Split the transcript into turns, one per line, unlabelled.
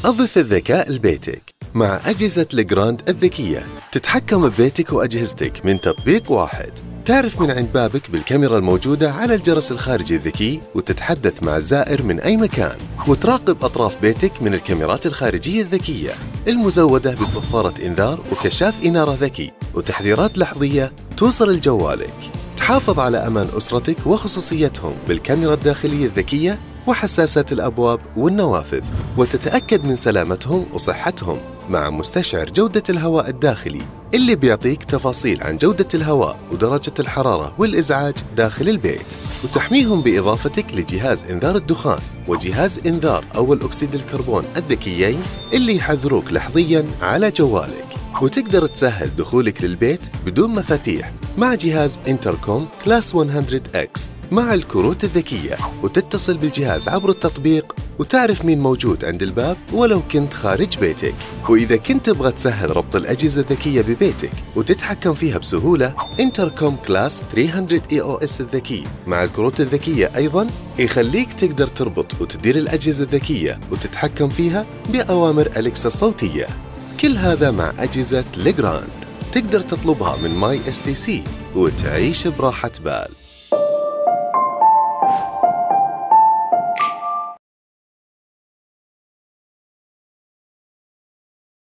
أضف الذكاء لبيتك مع أجهزة ليجراند الذكية. تتحكم ببيتك وأجهزتك من تطبيق واحد. تعرف من عند بابك بالكاميرا الموجودة على الجرس الخارجي الذكي، وتتحدث مع الزائر من أي مكان، وتراقب أطراف بيتك من الكاميرات الخارجية الذكية المزودة بصفارة إنذار وكشاف إنارة ذكي وتحذيرات لحظية توصل لجوالك. تحافظ على أمان أسرتك وخصوصيتهم بالكاميرا الداخلية الذكية وحساسات الأبواب والنوافذ، وتتأكد من سلامتهم وصحتهم مع مستشعر جودة الهواء الداخلي اللي بيعطيك تفاصيل عن جودة الهواء ودرجة الحرارة والإزعاج داخل البيت، وتحميهم بإضافتك لجهاز إنذار الدخان وجهاز إنذار أول أكسيد الكربون الذكيين اللي يحذروك لحظياً على جوالك. وتقدر تسهل دخولك للبيت بدون مفاتيح مع جهاز انتركوم كلاس 100X مع الكروت الذكية، وتتصل بالجهاز عبر التطبيق وتعرف مين موجود عند الباب ولو كنت خارج بيتك. وإذا كنت تبغى تسهل ربط الأجهزة الذكية ببيتك وتتحكم فيها بسهولة، انتركوم كلاس 300 EOS الذكي مع الكروت الذكية أيضاً يخليك تقدر تربط وتدير الأجهزة الذكية وتتحكم فيها بأوامر أليكسا الصوتية. كل هذا مع أجهزة ليجراند تقدر تطلبها من ماي STC وتعيش براحة بال.